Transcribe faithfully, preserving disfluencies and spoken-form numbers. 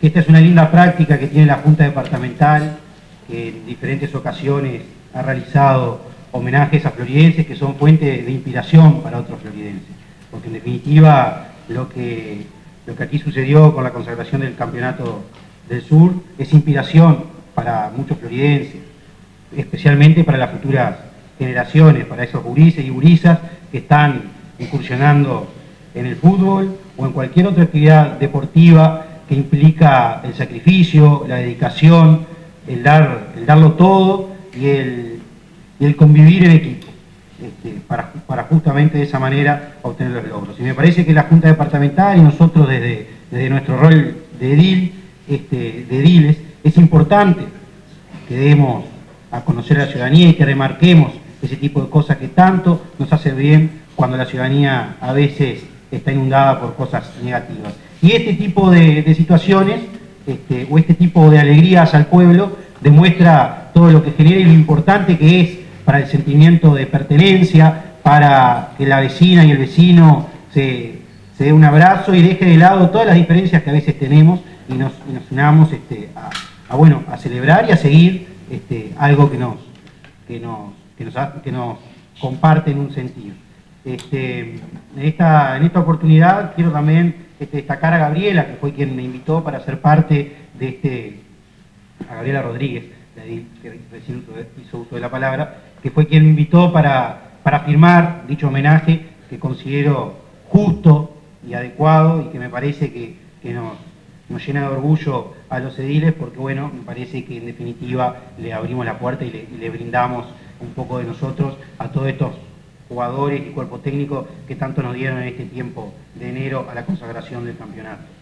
que esta es una linda práctica que tiene la Junta Departamental, que en diferentes ocasiones ha realizado homenajes a floridenses que son fuente de inspiración para otros floridenses. Porque en definitiva lo que, lo que aquí sucedió con la consagración del Campeonato del Sur es inspiración para muchos floridenses, especialmente para las futuras generaciones, para esos gurises y gurisas que están incursionando en el fútbol o en cualquier otra actividad deportiva que implica el sacrificio, la dedicación, el, dar, el darlo todo y el, y el convivir en equipo, este, para, para justamente de esa manera obtener los logros. Y me parece que la Junta Departamental y nosotros desde, desde nuestro rol de edil, este, de ediles, es importante que demos a conocer a la ciudadanía y que remarquemos ese tipo de cosas que tanto nos hace bien cuando la ciudadanía a veces está inundada por cosas negativas. Y este tipo de, de situaciones, este, o este tipo de alegrías al pueblo, demuestra todo lo que genera y lo importante que es para el sentimiento de pertenencia, para que la vecina y el vecino se, se dé un abrazo y deje de lado todas las diferencias que a veces tenemos y nos, y nos unamos este, a, a, bueno, a celebrar y a seguir este, algo que nos, que, nos, que, nos, que nos comparte en un sentido. Este, en, esta, en esta oportunidad quiero también este, destacar a Gabriela, que fue quien me invitó para ser parte de este, a Gabriela Rodríguez, que recién hizo uso de la palabra, que fue quien me invitó para, para firmar dicho homenaje que considero justo y adecuado y que me parece que, que nos, nos llena de orgullo a los ediles porque, bueno, me parece que en definitiva le abrimos la puerta y le, y le brindamos un poco de nosotros a todos estos jugadores y cuerpo técnico que tanto nos dieron en este tiempo de enero a la consagración del campeonato.